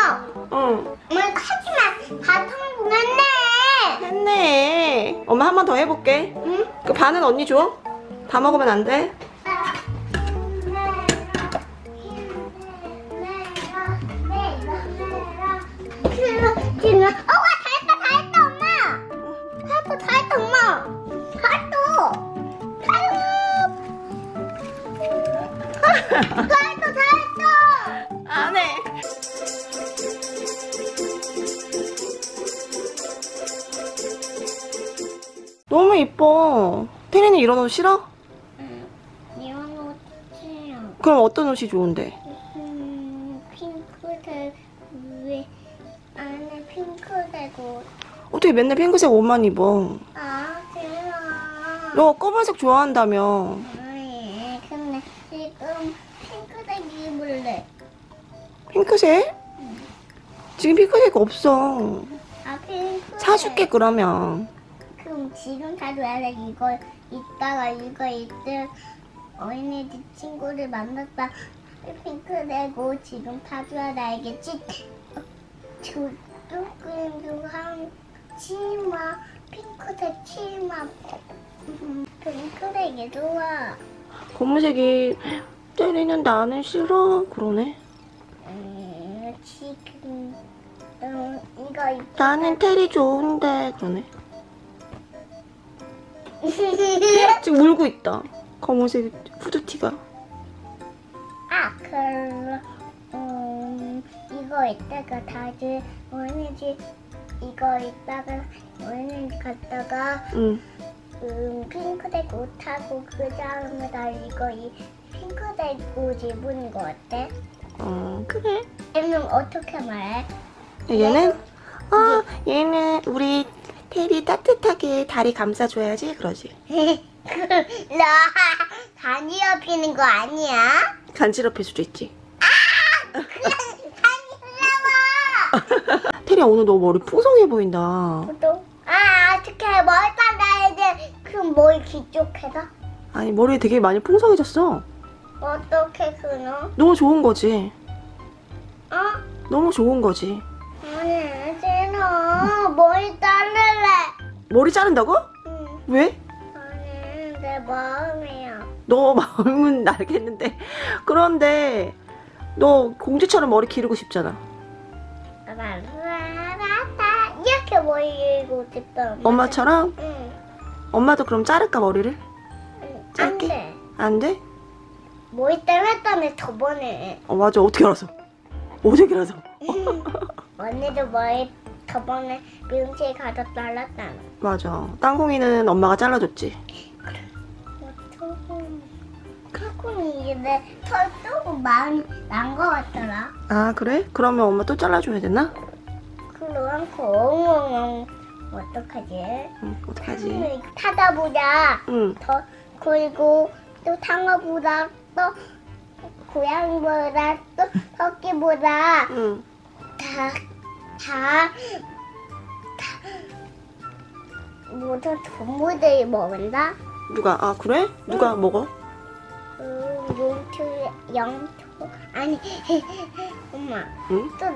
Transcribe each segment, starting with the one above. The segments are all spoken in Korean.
응. 엄마 하지마. 다 성공했네. 했네. 엄마 한 번 더 해볼게. 응? 그 반은 언니 줘. 다 먹으면 안 돼. 다 했다 엄마. 다 했다. 안 해. 너무 이뻐. 태린이 이런 옷 싫어? 이런 옷 싫어. 그럼 어떤 옷이 좋은데? 핑크색 위에 안에 핑크색 옷. 어떻게 맨날 핑크색 옷만 입어? 아 싫어. 너 검은색 좋아한다며. 아니 근데 지금 핑크색 입을래. 핑크색? 지금 핑크색 없어. 아 핑크색. 사줄게 그러면. 그럼 지금 사줘야 돼. 이거 이따가 이거 이때 어린이집 친구를 만났다. 핑크색 옷 지금 사줘야 돼. 알겠지? 조금 한 치마 핑크색 치마. 핑크색이 좋아. 검은색이 때리는 나는 싫어. 그러네. 지금 이거 입고 나는 테리 좋은데. 그러네. 지금 울고 있다. 검은색 후드티가. 아 그럼 이거 이따가 다들 어린이집 이거 이따가 어린이집 갔다가 응. 핑크색 옷 하고 그 다음에 나 이거 이 핑크색 옷 입은 거 어때? 그래. 얘는 어떻게 말해? 얘는? 얘는 우리 테리 따뜻하게 다리 감싸줘야지. 그러지. 나 간지럽히는 거 아니야? 간지럽힐 수도 있지. 간지러워. 테리야 오늘 너 머리 풍성해 보인다. 또? 어떻게 머리 잘라야 돼? 그럼 머리 기쪽해서? 아니 머리 되게 많이 풍성해졌어. 어떻게 그너? 너무 좋은 거지. 어? 너무 좋은 거지. 아니 싫어. 머리 자를래. 머리 자른다고? 응. 왜? 아니 내 마음이야. 너 마음은 알겠는데 그런데 너 공주처럼 머리 기르고 싶잖아. 이렇게 머리 길고 싶다. 엄마처럼? 응. 엄마도 그럼 자를까 머리를? 안 짧게? 돼. 안 돼? 머리 잘랐다며 저번에. 맞아. 어떻게 알았어? 어떻게 알았어? 언니도 머리 저번에 미용실 가서 잘랐잖아. 맞아. 땅콩이는 엄마가 잘라줬지. 조금 이제 털 조금 많이 난 거 같더라. 아 그래? 그러면 엄마 또 잘라줘야 되나? 그럼 어떡하지? 응, 어떡하지? 타다 보자. 응. 더 그리고 또 상어보다 또 고양이보다 또 토끼보다 응. 다 모든 동물들이 먹는다. 누가? 아 그래? 누가 먹어? 영토 아니 엄마 응? 또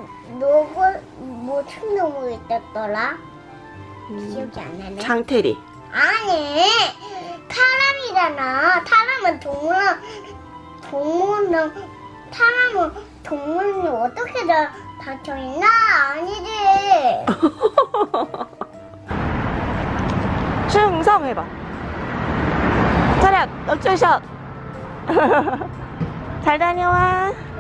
무슨 동물이 있었더라? 기억이 안 나네. 장태리. 아니 사람이잖아. 사람은 동물은 사람은 동물이 어떻게 다 닫혀있나? 아니지. 충성 해봐. 차렷, 어쩌샷. 잘 다녀와.